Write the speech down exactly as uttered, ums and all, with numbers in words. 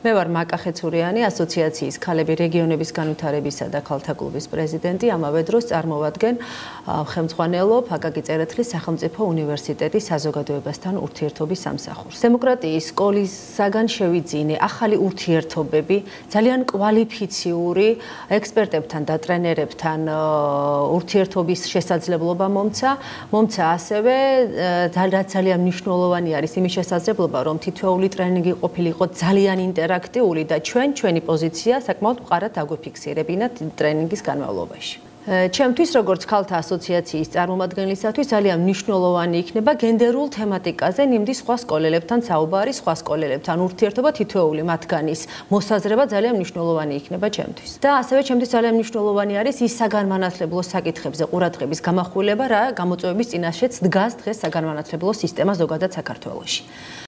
მე ვარ მაკა ხეცურიანი, ასოციაციის ქალები რეგიონების განვითარებისა და ქალთა კლუბის პრეზიდენტი, ამავე დროს წარმოვადგენ ხელმძღვანელობ აკაკი წერეთლის სახელმწიფო უნივერსიტეტის საზოგადოებასთან ურთიერთობის სამსახურს. დემოკრატიის სკოლისაგან შევიძინე ახალი ურთიერთობები, ძალიან კვალიფიციური ექსპერტებთან და ტრენერებთან ურთიერთობის შესაძლებლობა მომცა, მომცა ასევე ძალიან მნიშვნელოვანი არის იმის შესაძლებლობა, რომ თითოეული ტრენინგი ყოფილიყო ძალიან ინტერაქტიული და ჩვენ ჩვენი პოზიცია საკმაოდ მყარად დაგვიფიქსირებინათ ტრენინგის განმავლობაში. ჩემთვის როგორც ქალთა ასოციაციის წარმომადგენლისათვის ძალიან მნიშვნელოვანი იქნება გენდერულ თემატიკაზე ნიმდის სხვა სკოლელებთან საუბარი, სხვა სკოლელებთან ურთიერთობა, თითოეული მათგანის მოსაზრება ძალიან მნიშვნელოვანი იქნება ჩემთვის. და ასევე ჩემთვის ძალიან მნიშვნელოვანი არის ის საგანმანათლებლო საკითხებზე ყურადღების გამახვილება, რა გამოწვევების წინაშეც დგას დღეს საგანმანათლებლო სისტემა ზოგადად საქართველოში.